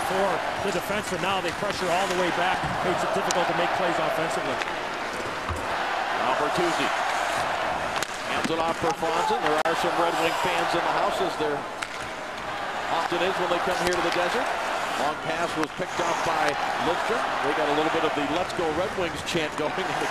for the defenseman. Now they pressure all the way back. Makes it difficult to make plays offensively. Now Bertuzzi hands it off for Franzen. There are some Red Wing fans in the house, as there often is when they come here to the desert. Long pass was picked off by Lidstrom. We got a little bit of the "Let's Go Red Wings" chant going in the